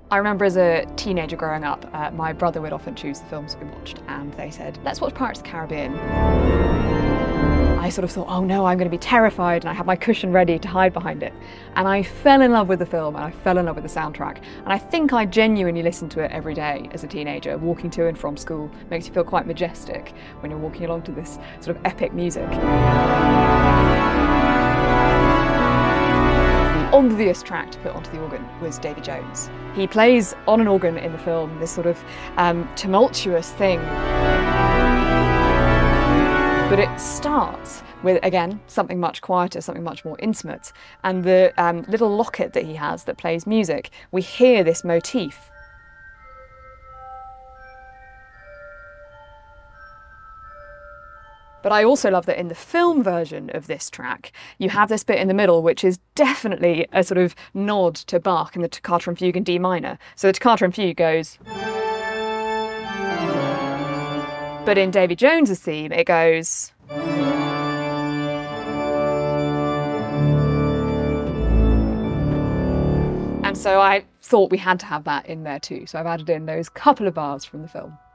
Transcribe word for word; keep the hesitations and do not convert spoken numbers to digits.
I remember as a teenager growing up, uh, my brother would often choose the films we watched, and they said, let's watch Pirates of the Caribbean. I sort of thought, oh no, I'm going to be terrified, and I had my cushion ready to hide behind it. And I fell in love with the film, and I fell in love with the soundtrack. And I think I genuinely listened to it every day as a teenager, walking to and from school. It makes you feel quite majestic when you're walking along to this sort of epic music. The obvious track to put onto the organ was Davy Jones. He plays on an organ in the film this sort of um, tumultuous thing. But it starts with, again, something much quieter, something much more intimate. And the um, little locket that he has that plays music, we hear this motif. But I also love that in the film version of this track, you have this bit in the middle, which is definitely a sort of nod to Bach and the Toccata and Fugue in D minor. So the Toccata and Fugue goes... But in Davy Jones's theme, it goes... And so I thought we had to have that in there too. So I've added in those couple of bars from the film.